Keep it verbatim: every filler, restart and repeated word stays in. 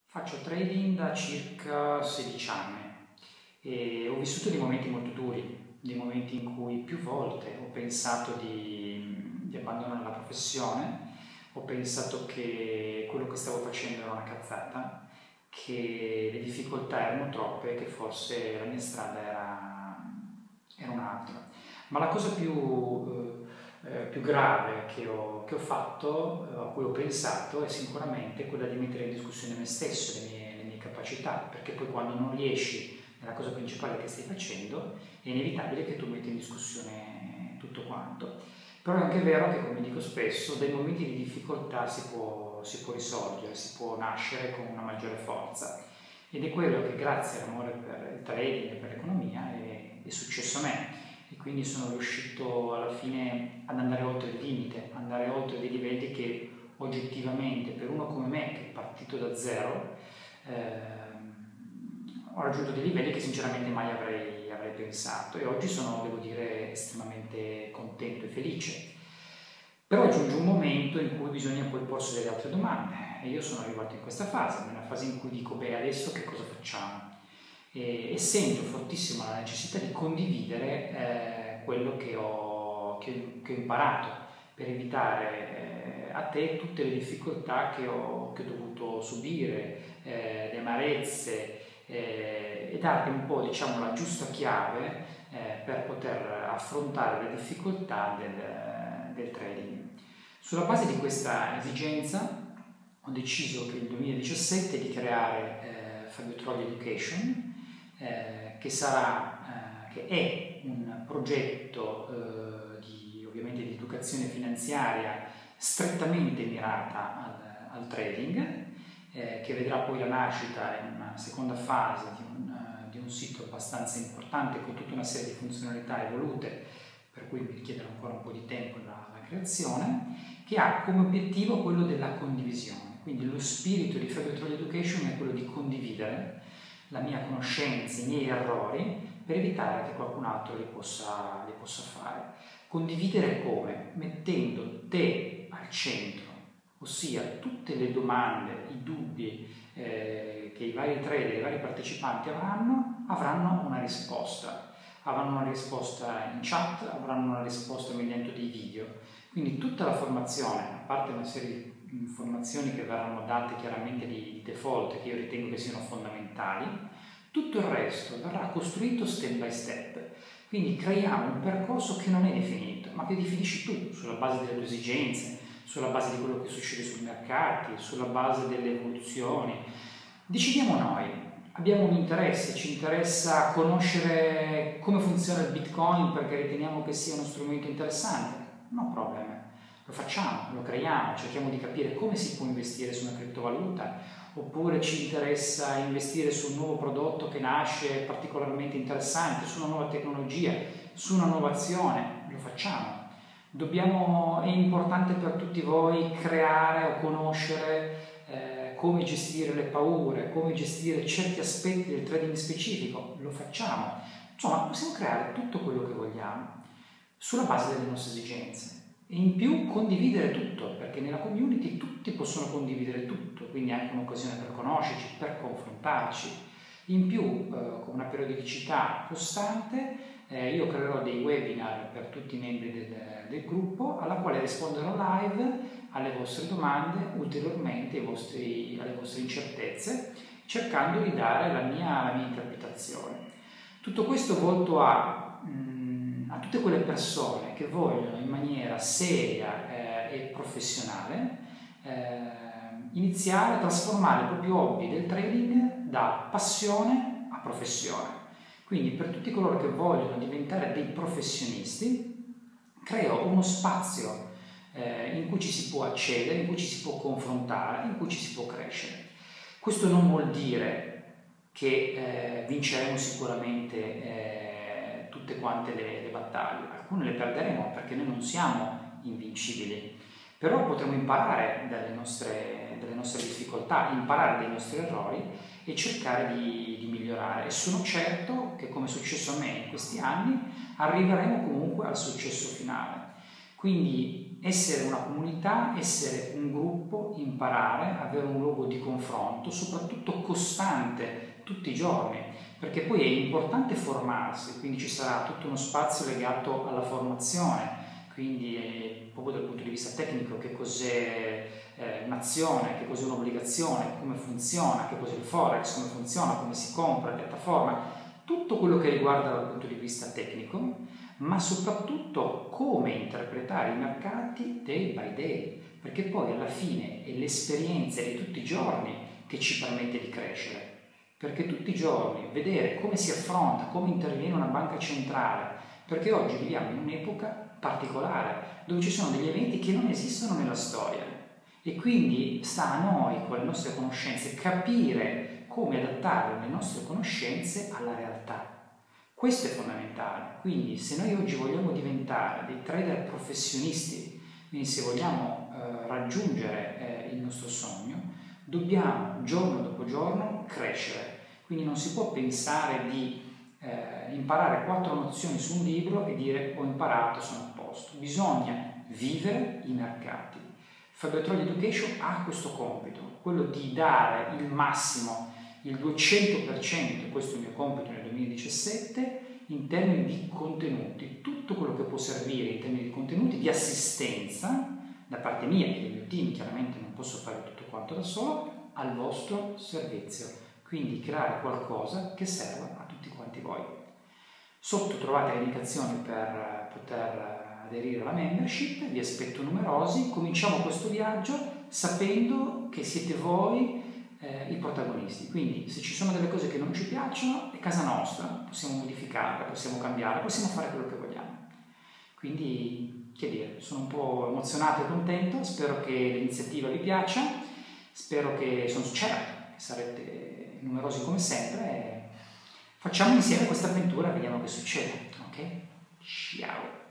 Faccio trading da circa sedici anni e ho vissuto dei momenti molto duri, dei momenti in cui più volte ho pensato di, di abbandonare la professione, ho pensato che quello che stavo facendo era una cazzata, che le difficoltà erano troppe, che forse la mia strada era, era un'altra. Ma la cosa più... Eh, eh, più grave che ho, che ho fatto, eh, a cui ho pensato, è sicuramente quella di mettere in discussione me stesso, le mie, le mie capacità, perché poi quando non riesci nella cosa principale che stai facendo, è inevitabile che tu metti in discussione tutto quanto. Però è anche vero che, come dico spesso, dai momenti di difficoltà si può, si può risorgere, si può nascere con una maggiore forza. Ed è quello che, grazie all'amore per il trading e per l'economia, è, è successo a me. E quindi sono riuscito alla fine ad andare oltre il limite, andare oltre dei livelli che oggettivamente, per uno come me che è partito da zero, ehm, ho raggiunto dei livelli che sinceramente mai avrei, avrei pensato, e oggi sono, devo dire, estremamente contento e felice. Però giunge un momento in cui bisogna poi porsi delle altre domande, e io sono arrivato in questa fase, nella fase in cui dico: beh, adesso che cosa facciamo? E, e sento fortissimo la necessità di condividere eh, quello che ho, che, che ho imparato, per evitare eh, a te tutte le difficoltà che ho, che ho dovuto subire, eh, le amarezze, eh, e darti un po', diciamo, la giusta chiave eh, per poter affrontare le difficoltà del, del trading. Sulla base di questa esigenza ho deciso che nel duemiladiciassette di creare eh, Fabio Troll Education, Eh, che sarà, eh, che è un progetto eh, di, ovviamente di educazione finanziaria strettamente mirata al, al trading, eh, che vedrà poi la nascita in una seconda fase di un, uh, di un sito abbastanza importante con tutta una serie di funzionalità evolute, per cui mi richiederà ancora un po' di tempo la, la creazione, che ha come obiettivo quello della condivisione. Quindi lo spirito di Fabio Troll Education è quello di condividere la mia conoscenza, i miei errori, per evitare che qualcun altro li possa, li possa fare. Condividere come? Mettendo te al centro, ossia tutte le domande, i dubbi eh, che i vari trader, i vari partecipanti avranno, avranno una risposta. Avranno una risposta in chat, avranno una risposta mediante dei video. Quindi tutta la formazione, a parte una serie di informazioni che verranno date chiaramente di default, che io ritengo che siano fondamentali, tutto il resto verrà costruito step by step. Quindi creiamo un percorso che non è definito, ma che definisci tu, sulla base delle tue esigenze, sulla base di quello che succede sui mercati, sulla base delle evoluzioni. Decidiamo noi. Abbiamo un interesse, ci interessa conoscere come funziona il Bitcoin perché riteniamo che sia uno strumento interessante. No problem. Lo facciamo, lo creiamo, cerchiamo di capire come si può investire su una criptovaluta, oppure ci interessa investire su un nuovo prodotto che nasce particolarmente interessante, su una nuova tecnologia, su una nuova azione, lo facciamo. Dobbiamo, è importante per tutti voi creare o conoscere eh, come gestire le paure, come gestire certi aspetti del trading specifico, lo facciamo. Insomma, possiamo creare tutto quello che vogliamo sulla base delle nostre esigenze. E in più condividere tutto, perché nella community tutti possono condividere tutto, quindi è anche un'occasione per conoscerci, per confrontarci. In più, eh, con una periodicità costante, eh, io creerò dei webinar per tutti i membri del, del gruppo, alla quale risponderò live alle vostre domande, ulteriormente ai vostri, alle vostre incertezze, cercando di dare la mia, la mia interpretazione. Tutto questo volto a... Mh, a tutte quelle persone che vogliono in maniera seria eh, e professionale eh, iniziare a trasformare il proprio hobby del trading da passione a professione. Quindi per tutti coloro che vogliono diventare dei professionisti, creo uno spazio eh, in cui ci si può accedere, in cui ci si può confrontare, in cui ci si può crescere. Questo non vuol dire che eh, vinceremo sicuramente eh, tutte quante le, le battaglie, alcune le perderemo perché noi non siamo invincibili, però potremo imparare dalle nostre, dalle nostre difficoltà, imparare dai nostri errori e cercare di, di migliorare, e sono certo che, come è successo a me in questi anni, arriveremo comunque al successo finale. Quindi essere una comunità, essere un gruppo, imparare, avere un luogo di confronto, soprattutto costante, tutti i giorni, perché poi è importante formarsi, quindi ci sarà tutto uno spazio legato alla formazione, quindi eh, proprio dal punto di vista tecnico che cos'è eh, un'azione, che cos'è un'obbligazione, come funziona, che cos'è il Forex, come funziona, come si compra, la piattaforma, tutto quello che riguarda dal punto di vista tecnico, ma soprattutto come interpretare i mercati day by day, perché poi alla fine è l'esperienza di tutti i giorni che ci permette di crescere, perché tutti i giorni vedere come si affronta, come interviene una banca centrale, perché oggi viviamo in un'epoca particolare dove ci sono degli eventi che non esistono nella storia e quindi sta a noi con le nostre conoscenze capire come adattare le nostre conoscenze alla realtà. Questo è fondamentale, quindi se noi oggi vogliamo diventare dei trader professionisti, quindi se vogliamo eh, raggiungere eh, il nostro sogno, dobbiamo giorno dopo giorno crescere, quindi non si può pensare di eh, imparare quattro nozioni su un libro e dire ho imparato, sono a posto. Bisogna vivere i mercati. Fabio Troll Education ha questo compito, quello di dare il massimo, il duecento per cento, questo è il mio compito nel duemiladiciassette, in termini di contenuti, tutto quello che può servire in termini di contenuti, di assistenza, da parte mia e del mio team, chiaramente non posso fare tutto quanto da solo, al vostro servizio, quindi creare qualcosa che serva a tutti quanti voi. Sotto trovate le indicazioni per poter aderire alla membership, vi aspetto numerosi, cominciamo questo viaggio sapendo che siete voi eh, i protagonisti, quindi se ci sono delle cose che non ci piacciono è casa nostra, possiamo modificarle, possiamo cambiare, possiamo fare quello che vogliamo. Quindi, che dire, sono un po' emozionato e contento, spero che l'iniziativa vi piaccia, spero che, sono certo che sarete numerosi come sempre e facciamo insieme questa avventura, vediamo che succede, ok? Ciao!